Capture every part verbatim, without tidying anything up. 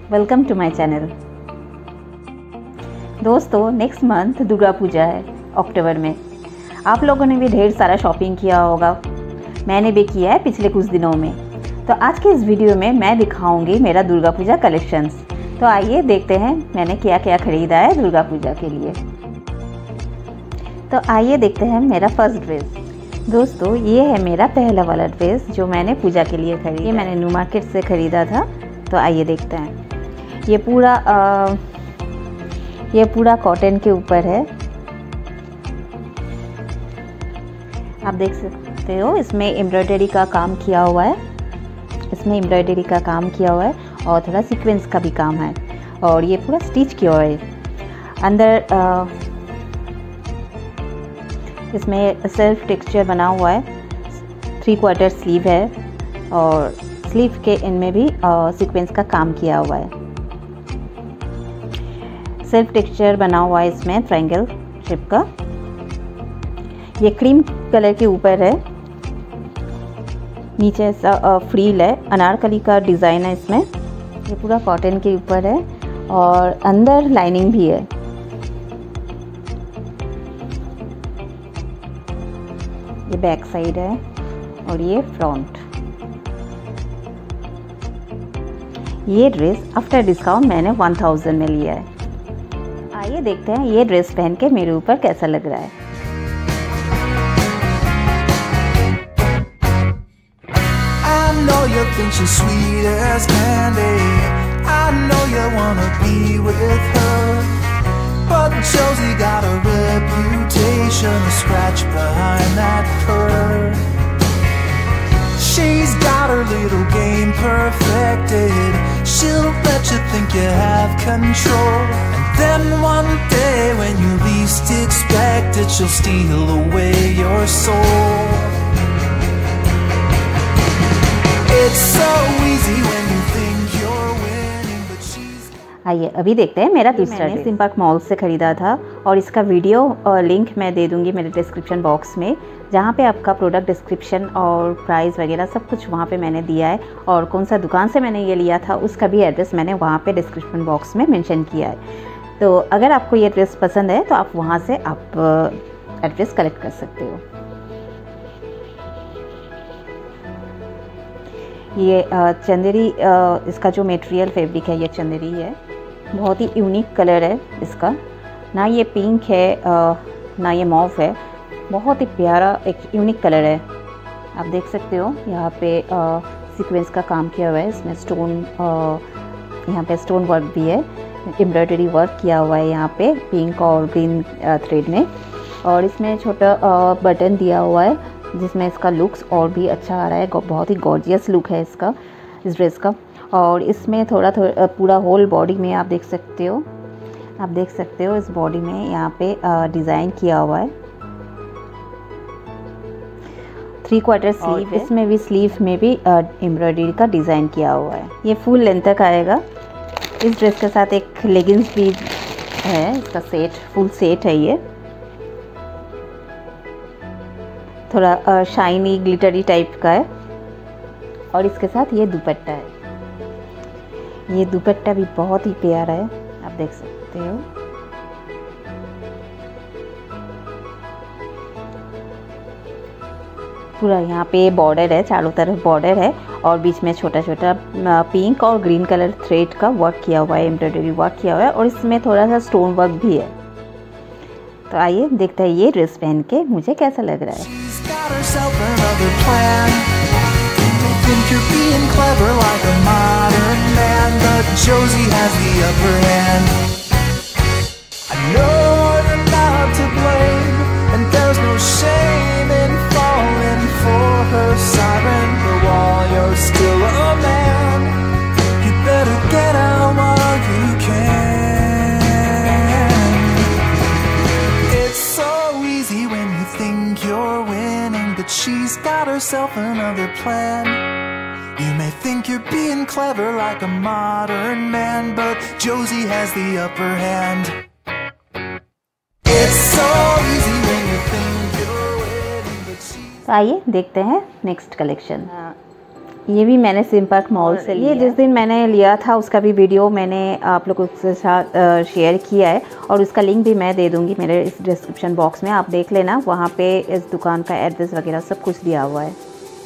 Welcome to my channel. दोस्तों, next month Durga Puja है अक्टूबर में। आप लोगों ने भी ढेर सारा शॉपिंग किया होगा, मैंने भी किया है पिछले कुछ दिनों में। तो आज के इस वीडियो में मैं दिखाऊंगी मेरा दुर्गा पूजा कलेक्शंस। तो आइए देखते हैं मैंने क्या क्या ख़रीदा है दुर्गा पूजा के लिए। तो आइए देखते हैं मेरा फर्स्ट ड्रेस। दोस्तों, ये है मेरा पहला वाला ड्रेस जो मैंने पूजा के लिए खरीदा। ये मैंने न्यू मार्केट से ख़रीदा था। तो आइए देखते हैं। ये पूरा आ, ये पूरा कॉटन के ऊपर है। आप देख सकते हो इसमें एम्ब्रॉयडरी का काम किया हुआ है। इसमें एम्ब्रॉयडरी का काम किया हुआ है और थोड़ा सीक्वेंस का भी काम है। और ये पूरा स्टिच किया हुआ है। अंदर आ, इसमें सेल्फ टेक्सचर बना हुआ है। थ्री क्वार्टर स्लीव है और स्लीव के इनमें भी सीक्वेंस का काम किया हुआ है। सेल्फ टेक्सचर बना हुआ है इसमें ट्रायंगल शेप का। ये क्रीम कलर के ऊपर है। नीचे ऐसा फ्रील है, अनारकली का डिज़ाइन है इसमें। ये पूरा कॉटन के ऊपर है और अंदर लाइनिंग भी है। ये बैक साइड है और ये फ्रंट। ये ड्रेस आफ्टर डिस्काउंट मैंने वन थाउजेंड में लिया है। आइए देखते हैं ये ड्रेस पहन के मेरे ऊपर कैसा लग रहा है। I know you think she's sweet as candy. I know you wanna be with her, but Josie got a reputation to scratch behind that purr. She's got her little game perfected. She'll let you think you have control, and then one day when you least expect it, she'll steal away your soul. It's so easy when you think you're winning, but she's... आइए अभी देखते हैं मेरा दूसरा dress. सिम्पार्क mall से ख़रीदा था और इसका वीडियो और लिंक मैं दे दूंगी मेरे डिस्क्रिप्शन बॉक्स में, जहाँ पे आपका प्रोडक्ट डिस्क्रिप्शन और प्राइस वगैरह सब कुछ वहाँ पे मैंने दिया है। और कौन सा दुकान से मैंने ये लिया था उसका भी एड्रेस मैंने वहाँ पे डिस्क्रिप्शन बॉक्स में मेंशन किया है। तो अगर आपको ये ड्रेस पसंद है तो आप वहाँ से आप एड्रेस कलेक्ट कर सकते हो। ये चंदेरी, इसका जो मटेरियल फैब्रिक है ये चंदेरी है। बहुत ही यूनिक कलर है इसका। ना ये पिंक है ना ये मॉव है। बहुत ही प्यारा एक यूनिक कलर है। आप देख सकते हो यहाँ पे सीक्वेंस का काम किया हुआ है। इसमें स्टोन, यहाँ पे स्टोन वर्क भी है, एम्ब्रॉयडरी वर्क किया हुआ है यहाँ पे पिंक और ग्रीन थ्रेड में। और इसमें छोटा बटन दिया हुआ है जिसमें इसका लुक्स और भी अच्छा आ रहा है। बहुत ही गॉर्जियस लुक है इसका, इस ड्रेस का। और इसमें थोड़ा थोड़ा पूरा होल बॉडी में आप देख सकते हो, आप देख सकते हो इस बॉडी में यहाँ पे डिज़ाइन किया हुआ है। थ्री क्वार्टर स्लीव है। इसमें भी स्लीव में भी एम्ब्रॉयडरी का डिज़ाइन किया हुआ है। ये फुल लेंथ तक आएगा। इस ड्रेस के साथ एक लेगिंग्स भी है, इसका सेट, फुल सेट है ये। थोड़ा शाइनी ग्लिटरी टाइप का है। और इसके साथ ये दुपट्टा है। ये दुपट्टा भी बहुत ही प्यारा है, आप देख सकते हो। पूरा यहाँ पे बॉर्डर है, चारों तरफ बॉर्डर है और बीच में छोटा छोटा पिंक और ग्रीन कलर थ्रेड का वर्क किया हुआ है, एम्ब्रॉयडरी वर्क किया हुआ है। और इसमें थोड़ा सा स्टोन वर्क भी है। तो आइए देखते हैं ये ड्रेस पहन के मुझे कैसा लग रहा है। Got herself another plan. They think you're being clever like a modern man, but Josie has the upper hand. I know you're not to blame, and there's no shame in falling for her siren. But while you're still a man, you better get out while you can. It's so easy when you think you're winning, but she's got herself another plan. You may think you're being clever like a modern man, but Josie has the upper hand. It's so easy when you think you're winning, but she's... तो आइए देखते हैं next collection. ये भी मैंने सिम्पार्क mall से लिया। ये जिस दिन मैंने लिया था उसका भी वीडियो मैंने आप लोगों के साथ शेयर किया है और उसका लिंक भी मैं दे दूँगी मेरे इस डिस्क्रिप्शन बॉक्स में, आप देख लेना, वहाँ पे इस दुकान का एड्रेस वगैरह सब कुछ दिया हुआ है।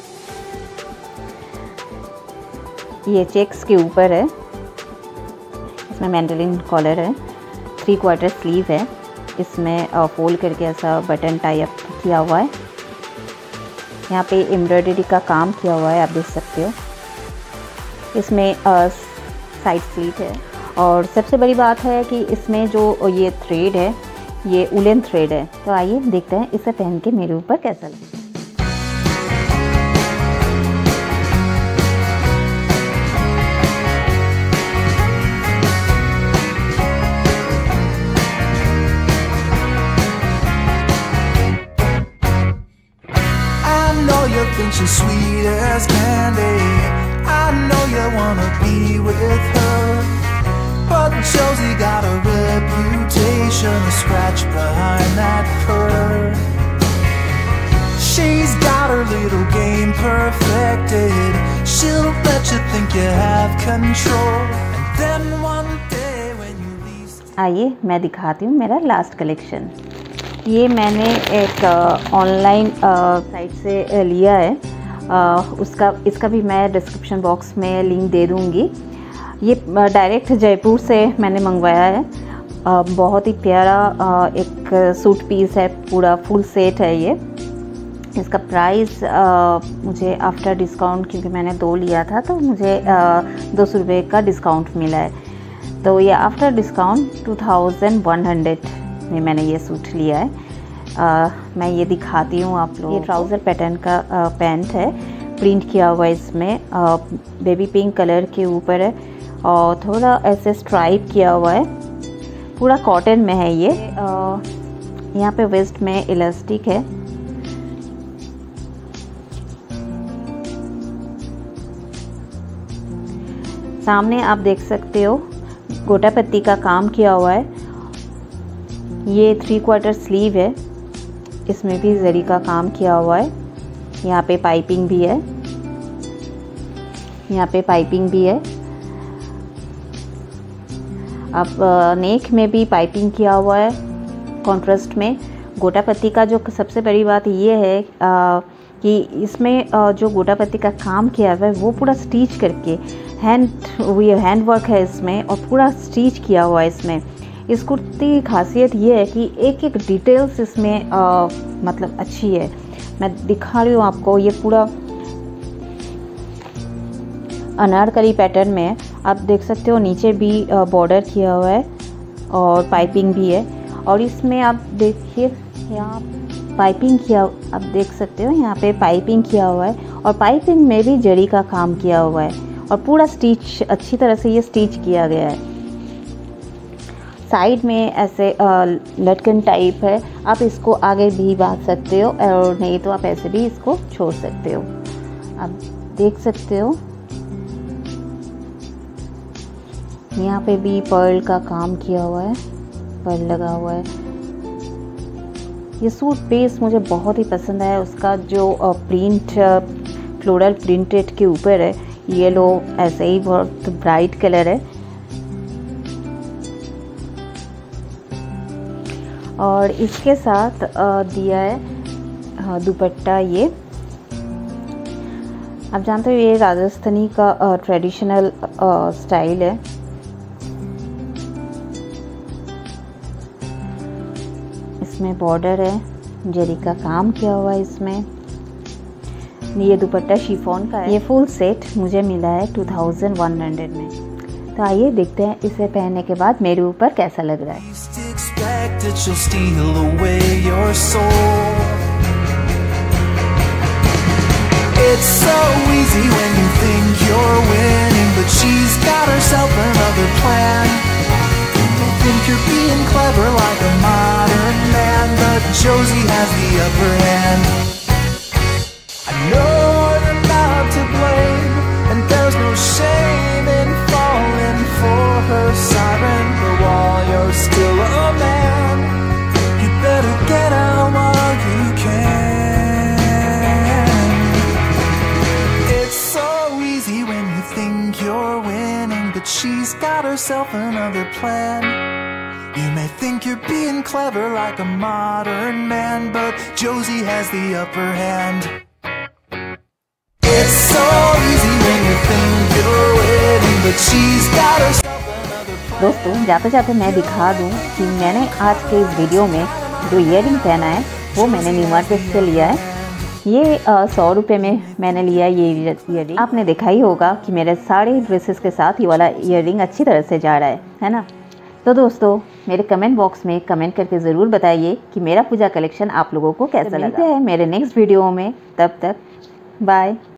ये चेक्स के ऊपर है, इसमें मैंडेलिन कॉलर है, थ्री क्वार्टर स्लीव है, इसमें फोल्ड करके ऐसा बटन टाई अप किया हुआ है। यहाँ पे एम्ब्रॉयडरी का काम किया हुआ है, आप देख सकते हो। इसमें साइड स्लीट है और सबसे बड़ी बात है कि इसमें जो ये थ्रेड है ये उलन थ्रेड है। तो आइए देखते हैं इसे पहन के मेरे ऊपर कैसा लगता है। Think she's sweet as candy. I know you wanna be with her, but Josie got a reputation to scratch behind that purr. She's got her little game perfected. She'll let you think you have control, and then one day when you least. आइए मैं दिखाती हूँ मेरा last collection. ये मैंने एक online site से लिया है, आ, उसका इसका भी मैं डिस्क्रिप्शन बॉक्स में लिंक दे दूँगी। ये डायरेक्ट जयपुर से मैंने मंगवाया है। आ, बहुत ही प्यारा आ, एक सूट पीस है, पूरा फुल सेट है ये। इसका प्राइस आ, मुझे आफ्टर डिस्काउंट, क्योंकि मैंने दो लिया था तो मुझे दो सौ रुपये का डिस्काउंट मिला है। तो ये after discount two thousand one hundred में मैंने ये सूट लिया है। आ, मैं ये दिखाती हूँ आप लोग। ये ट्राउज़र पैटर्न का आ, पैंट है, प्रिंट किया हुआ है इसमें, आ, बेबी पिंक कलर के ऊपर है और थोड़ा ऐसे स्ट्राइप किया हुआ है, पूरा कॉटन में है ये। यहाँ पे वेस्ट में इलास्टिक है। सामने आप देख सकते हो गोटा पत्ती का काम किया हुआ है। ये थ्री क्वार्टर स्लीव है, इसमें भी जरी का काम किया हुआ है। यहाँ पे पाइपिंग भी है, यहाँ पे पाइपिंग भी है। अब नेक में भी पाइपिंग किया हुआ है कॉन्ट्रास्ट में। गोटा पत्ती का जो सबसे बड़ी बात ये है आ, कि इसमें आ, जो गोटा पत्ती का काम किया हुआ है वो पूरा स्टिच करके हैंड ये हैंड वर्क है इसमें और पूरा स्टिच किया हुआ है इसमें। इस कुर्ती की खासियत ये है कि एक एक डिटेल्स इसमें आ, मतलब अच्छी है। मैं दिखा रही हूँ आपको, ये पूरा अनारकली पैटर्न में है, आप देख सकते हो। नीचे भी बॉर्डर किया हुआ है और पाइपिंग भी है। और इसमें आप देखिए यहाँ पाइपिंग किया, आप देख सकते हो यहाँ पे पाइपिंग किया हुआ है और पाइपिंग में भी जरी का काम किया हुआ है और पूरा स्टिच अच्छी तरह से ये स्टिच किया गया है। साइड में ऐसे लटकन टाइप है, आप इसको आगे भी बांध सकते हो और नहीं तो आप ऐसे भी इसको छोड़ सकते हो। आप देख सकते हो यहाँ पे भी पर्ल का काम किया हुआ है, पर्ल लगा हुआ है। ये सूट पीस मुझे बहुत ही पसंद है। उसका जो प्रिंट फ्लोरल प्रिंटेड के ऊपर है, येलो ऐसे ही बहुत ब्राइट कलर है। और इसके साथ दिया है दुपट्टा। ये आप जानते हो ये राजस्थानी का ट्रेडिशनल स्टाइल है। इसमें बॉर्डर है, जरी का काम किया हुआ है इसमें। ये दुपट्टा शिफॉन का है। ये फुल सेट मुझे मिला है टू थाउजेंड वन हंड्रेड में। तो आइए देखते हैं इसे पहनने के बाद मेरे ऊपर कैसा लग रहा है। It's so easy when you think you're winning, but she's got herself another plan. People think you're being clever like a modern man, but Josie has the upper hand. I know you're not to blame, and there's no shame in falling for her siren. But while you're still a man, you better get out while you can. It's so got herself another plan. You may think you're being clever like a modern man, but Josie has the upper hand. It's so easy when you think you're winning, but she's got herself another plan. दोस्तों जाते जाते मैं दिखा दूं कि मैंने आज के इस वीडियो में जो ईयरिंग पहना है वो मैंने वी मार्ट से लिया है। ये सौ रुपये में मैंने लिया ये ईयरिंग। आपने देखा ही होगा कि मेरे सारे ड्रेसेस के साथ ये वाला ईयरिंग अच्छी तरह से जा रहा है है ना। तो दोस्तों मेरे कमेंट बॉक्स में कमेंट करके ज़रूर बताइए कि मेरा पूजा कलेक्शन आप लोगों को कैसा लगा है। मेरे नेक्स्ट वीडियो में, तब तक बाय।